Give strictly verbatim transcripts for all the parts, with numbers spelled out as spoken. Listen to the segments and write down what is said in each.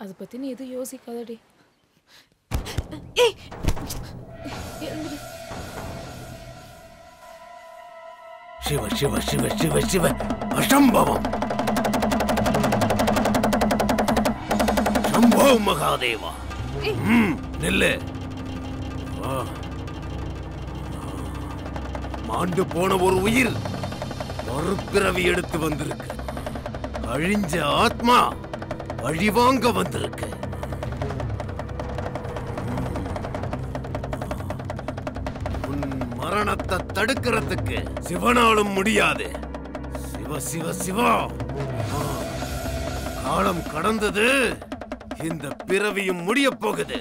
அதை பற்றி நீ எதுவும் யோசிக்காதடி. ஏய் எழுந்துடு. சிவ சிவ சிவ சிவ சிவ அசம்பவம். சம்போ மகாதேவா. ம் நில்லு. மாண்டு போன ஒரு உயிர் மறுபிறவி எடுத்து வந்திருக்கு. அழிஞ்ச ஆத்மா வழிவாங்க வந்திருக்கு. உன் மரணத்தை தடுக்கிறதுக்கு சிவனாலும் முடியாது. சிவ சிவ சிவா. காலம் கடந்தது, இந்த பிறவியும் முடிய போகுது.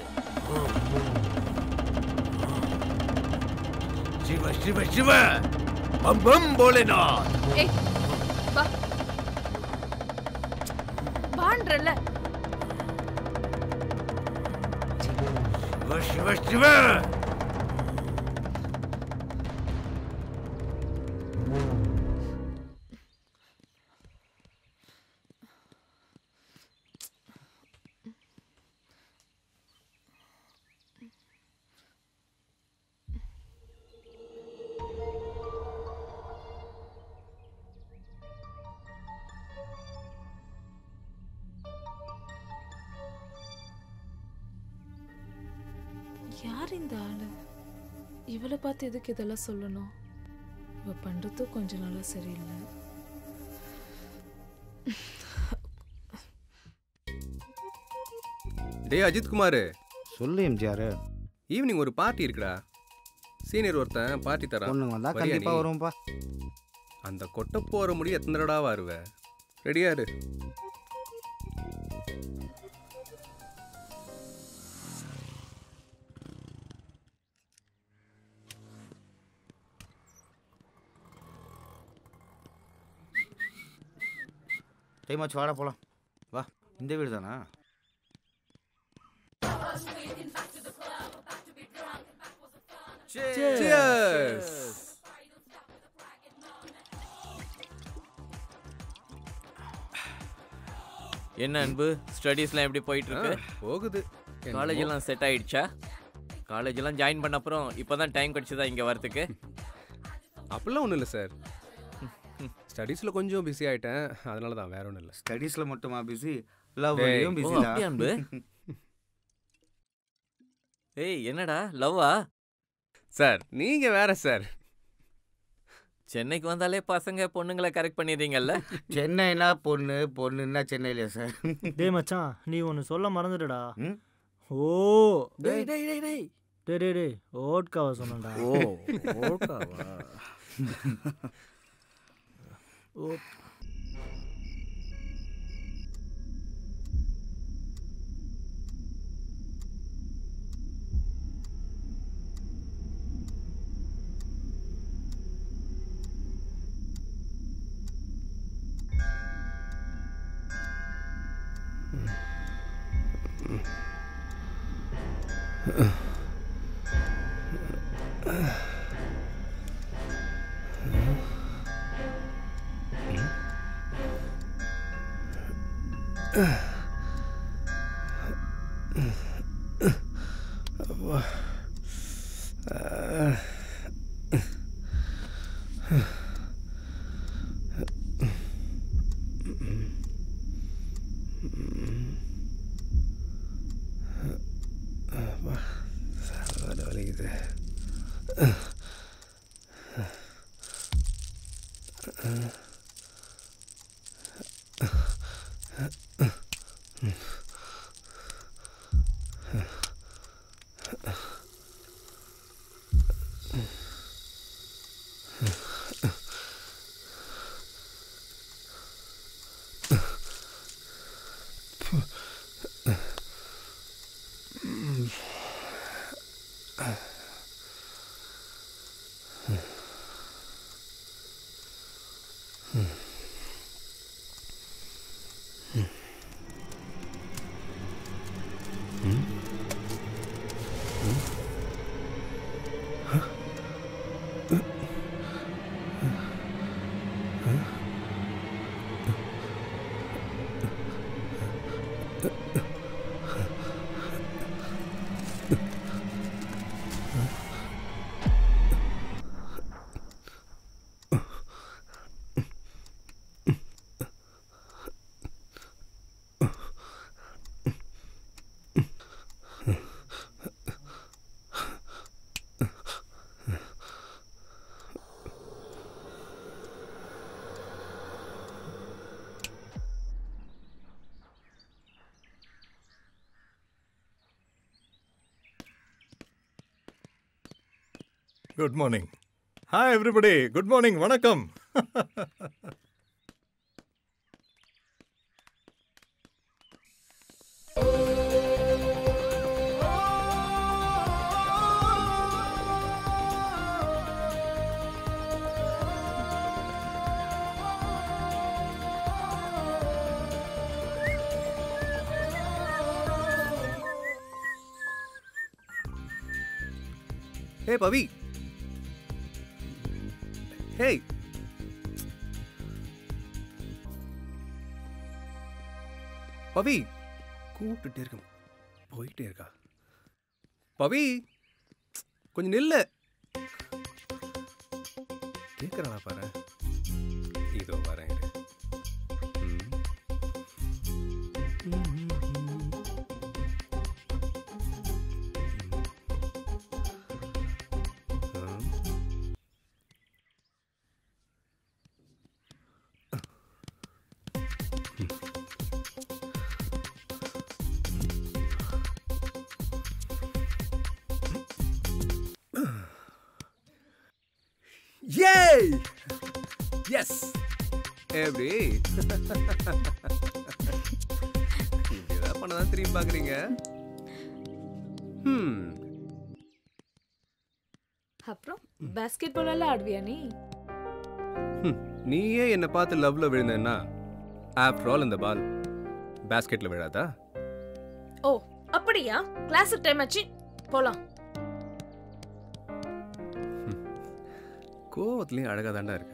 சிவ சிவ சிவ பம் பம் போலேநாத். ஏய் வா வான்றல. சிவ சிவ சிவ. யார் இந்த ஆளு? இவளை பார்த்து எதுக்கு இதெல்லாம் சொல்லணும்? இவ பண்றதும் கொஞ்ச நாளா சரியில்லை. டேய் அஜித் குமார், சொல்லு எம்ஜிஆர். ஈவினிங் ஒரு பார்ட்டி இருக்குடா. சீனியர் ஒருத்தன் பார்ட்டி தரான். ஒன்று வந்தால் கண்டிப்பாக வருவோம்ப்பா. அந்த கொட்டை போகிற முடி எத்தனை தடவை வருவேன்? ரெடியா இரு. டைமாச்சு, வாடா போகலாம். வா, இந்த வீடு தானா? என்ன அன்பு, ஸ்டடீஸ்லாம் எப்படி போயிட்டு இருக்கு? போகுது. காலேஜ் எல்லாம் செட் ஆயிடுச்சா? காலேஜ் எல்லாம் ஜாயின் பண்ண அப்புறம் இப்போதான் டைம் கிடைச்சதா இங்கே வரதுக்கு? அப்படிலாம் ஒன்றும் இல்லை சார். ஸ்டடீஸில் கொஞ்சம் பிஸி ஆகிட்டேன், அதனால தான், வேற ஒன்றும் இல்லை. ஸ்டடீஸில் மட்டுமா பிஸி? லவ்லையும் பிஸி தான் அன்பு. ஏய் என்னடா லவ்வா? சார் நீங்கள் வேற சார். சென்னைக்கு வந்தாலே பசங்க பொண்ணுங்களை கரெக்ட் பண்ணிடுறீங்கல்ல? சென்னைனா பொண்ணு, பொண்ணுன்னா சென்னையிலையா சார்? டேய் மச்சான், நீ ஒன்று சொல்ல மறந்துடுடா. ஓ டேய் டேய் டேய் டேய் டேய் டேய் டேய் ஓட்காவா சொன்னடா. ஓ ஓட்காவா? ஓ வலிக்குது. Good morning. Hi everybody, good morning, வணக்கம். Hey, Pavi. Hey. பவி கூப்பிட்டுட்டே இருக்க போயிட்டே இருக்கா. பவி கொஞ்சம் நில்லு. கேட்குறானா பாரு. இதோ வரேன். Yay! Yes! எப்படி இதெல்லாம் பண்ணதான் திரும்பி பார்க்குறீங்க. ம் அப்புறம் பாஸ்கெட் பால் எல்லாம் ஆடுவியா நீ? நீயே என்னை பார்த்து லவ்ல விழுந்தேன்னா ஆஃப்டர் ஆல் இந்த பால் பாஸ்கெட்ல விழாதா? ஓ அப்படியா? கிளாஸுக்கு டைம் ஆச்சு, போலாம். கோவத்துலயும் அழகா தாண்டா இருக்கா.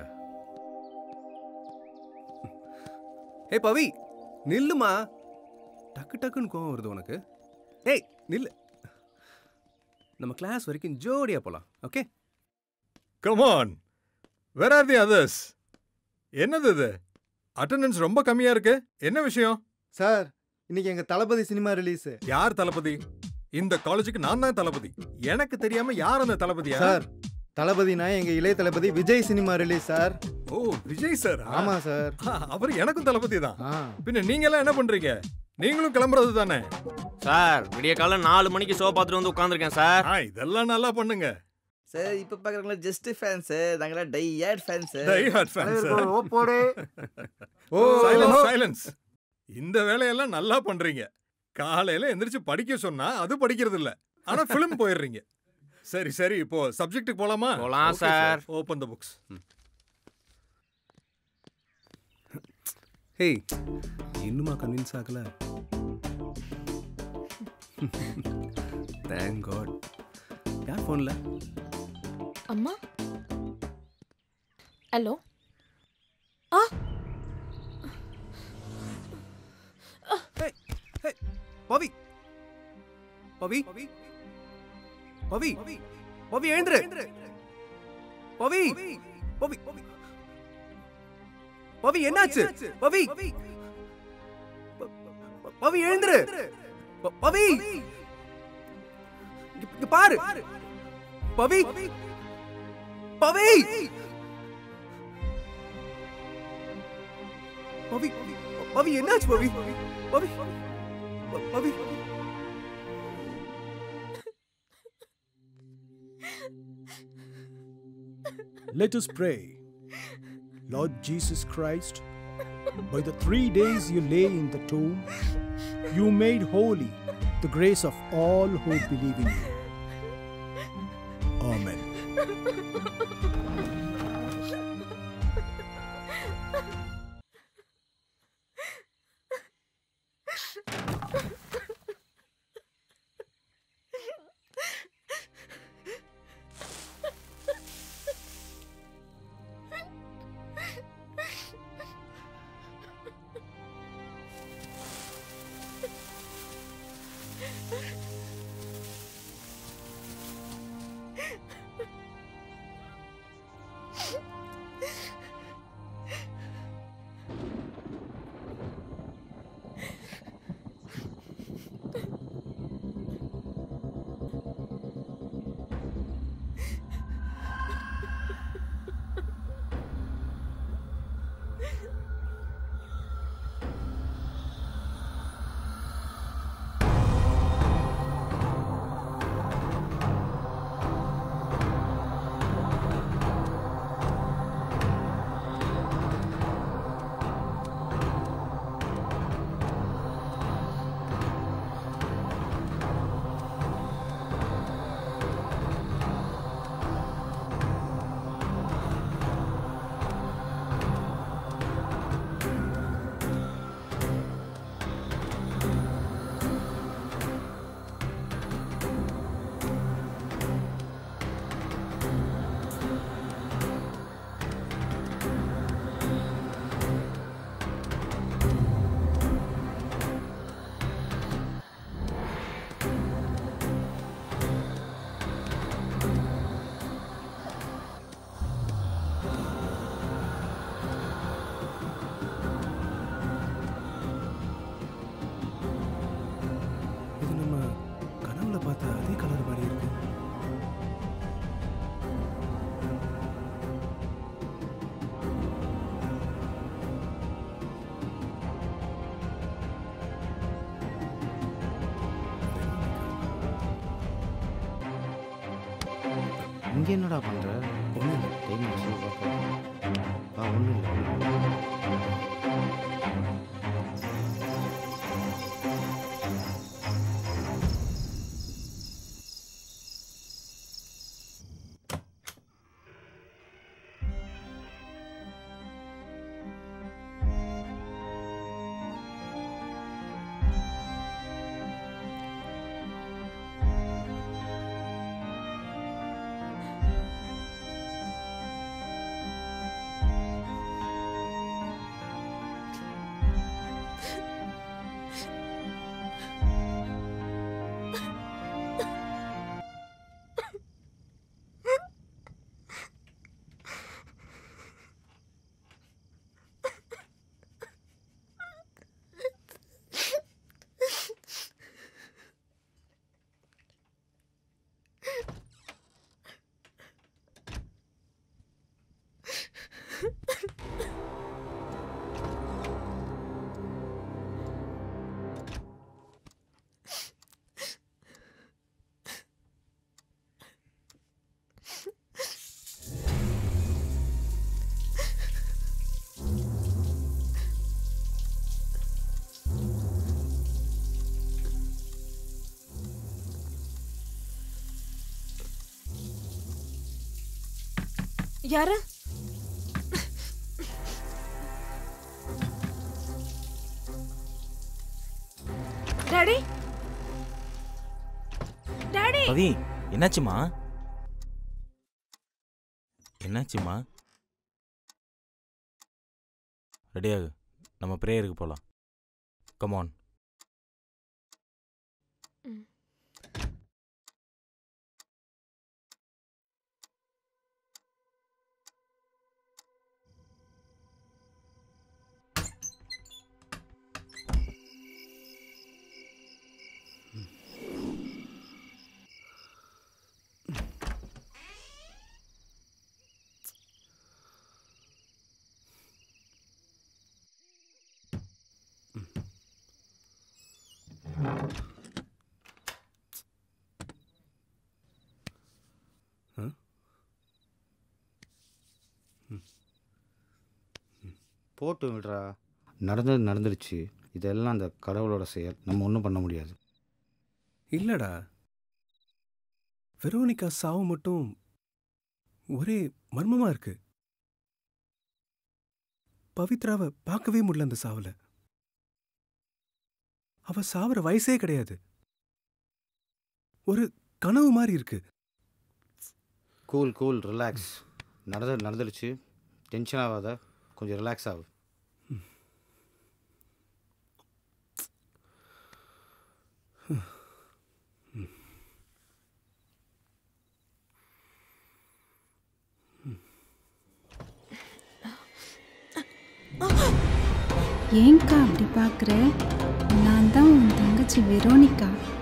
ஏய் பவி நில்லுமா. டக்கு டக்குன்னு கோவம் வருது உனக்கு. ஏய் நில்லு. நம்ம கிளாஸ் வரைக்கும் ஜோடியா போலாம். Okay come on. Where are the others? என்னது இது? அட்டெண்டன்ஸ் ரொம்ப கம்மியா இருக்கு. என்ன விஷயம்? சார், இன்னைக்கு எங்க தளபதி சினிமா ரிலீஸ். யார் தளபதி? இந்த காலேஜுக்கு நான் தான் தளபதி. எனக்கு தெரியாம யார் அந்த தளபதியா? சார், தளபதினா எங்க Ilaya Thalapathy Vijay cinema release sir. ஓ விஜய் சார். ஆமா சார். அவர் எனக்கும் தளபதி தான். பின்ன நீங்க எல்லாம் என்ன பண்றீங்க? நீங்களும் கிளம்புறது தானே? சார் விடிய காலம் நாலு மணிக்கு ஷோ பார்த்துட்டு வந்து உட்காந்துருக்கேன் சார். இதெல்லாம் நல்லா பண்ணுங்க சார். இப்ப பாக்குறவங்கள ஜஸ்ட் ஃபேன்ஸ், நாங்களா die hard fans. Die hard fans. ஓ போடு. ஓ சைலன்ஸ் சைலன்ஸ். இந்த வேலையெல்லாம் நல்லா பண்றீங்க. காலையில எந்திரிச்சு படிக்க சொன்னா அது படிக்கிறது இல்ல, ஆனா ஃபிலிம் போயிடுறீங்க. சரி சரி, இப்போ சப்ஜெக்ட்டுக்கு போலாமா? போலாம் sir. Open the books. Hey இன்னுமா கன்வின்ஸ் ஆகல? Thank God. யார் ஃபோன்ல? அம்மா. ஹலோ. ஆ ஹே ஹே பவி பவி பவி பவி எழுந்துரு. பவி பவி பவி என்னாச்சு? பவி பவி எழுந்துரு. பவி இங்க பாரு. பவி பவி பவி பவி என்னாச்சு? பவி பவி பவி Let us pray. Lord Jesus Christ, by the three days you lay in the tomb, you made holy the grace of all who believe in you. Amen. இங்கே என்னடா பண்ணுற? ஒன்றும் இல்லை, டைம் ஆச்சு. ஆ ஒன்றும் இல்லை. யாரு? டாடி டாடி பவி, என்னாச்சுமா? என்னாச்சுமா? ரெடியாகு, நம்ம ப்ரேயருக்கு போகலாம். கமான். போட்டு விடுறா. நடந்தது நடந்துடுச்சு. இதெல்லாம் அந்த கடவுளோட செயல். நம்ம ஒன்றும் பண்ண முடியாது. இல்லடா, வெரோனிகா சாவு மட்டும் ஒரே மர்மமா இருக்கு. பவித்ராவை பார்க்கவே முடியல அந்த சாவுல. அவ சாவர வயசே கிடையாது. ஒரு கனவு மாதிரி இருக்கு. Cool cool relax. நடந்தது நடந்துடுச்சு. டென்ஷன் ஆகாத, கொஞ்சம் ரிலாக்ஸ் ஆகும். ஏங்கா அப்படி பார்க்குற? நான் தான் உன் தங்கச்சி வெரோனிகா.